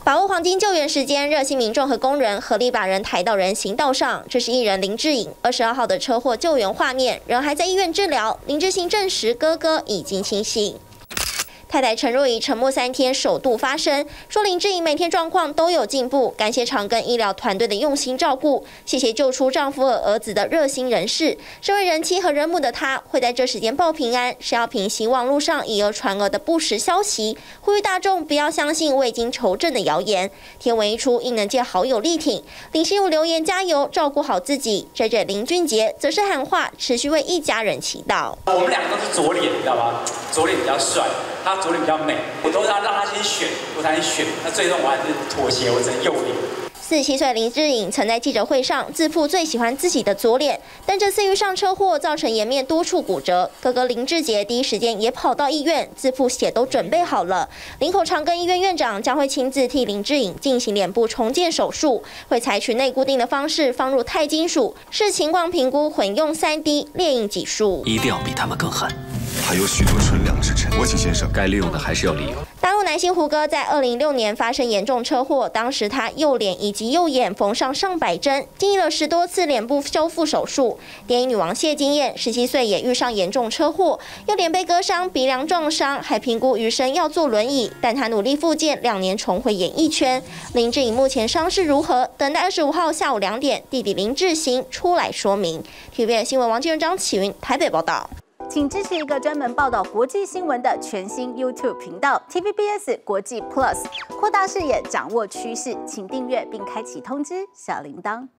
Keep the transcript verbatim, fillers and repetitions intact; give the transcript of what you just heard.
把握黄金救援时间，热心民众和工人合力把人抬到人行道上。这是艺人林志颖二十二号的车祸救援画面，人还在医院治疗。林志兴证实哥哥已经清醒。 太太陈若仪沉默三天，首度发声，说林志颖每天状况都有进步，感谢长庚医疗团队的用心照顾，谢谢救出丈夫和儿子的热心人士。身为人妻和人母的她，会在这时间报平安，是要平息网络上以讹传讹的不实消息，呼吁大众不要相信未经求证的谣言。贴文一出，应能界好友力挺，林心如留言加油，照顾好自己。J J 林俊杰则是喊话，持续为一家人祈祷。 我们两个都是左脸，你知道吗？左脸比较帅。 他左脸比较美，我都让让他先选，我才能选。那最终我还是妥协，我只能右脸。 四十七岁林志颖曾在记者会上自曝最喜欢自己的左脸，但这次遇上车祸，造成颜面多处骨折。哥哥林志杰第一时间也跑到医院，自曝血都准备好了。林口长庚医院院长将会亲自替林志颖进行脸部重建手术，会采取内固定的方式放入钛金属，视情况评估混用 三 D 列印技术。 一定要比他们更狠。 还有许多纯良之臣，我请先生， 该利用的还是要利用。 大陆男星胡歌在二零一六年发生严重车祸，当时他右脸以及右眼缝上上百针，经历了十多次脸部修复手术。电影女王谢金燕十七岁也遇上严重车祸，右脸被割伤，鼻梁撞伤，还评估余生要坐轮椅，但他努力复健，两年重回演艺圈。林志颖目前伤势如何？等待二十五号下午两点，弟弟林志兴出来说明。T V B S 新闻王金仁、张启云台北报道。 请支持一个专门报道国际新闻的全新 YouTube 频道 T V B S 国际 Plus， 扩大视野，掌握趋势。请订阅并开启通知小铃铛。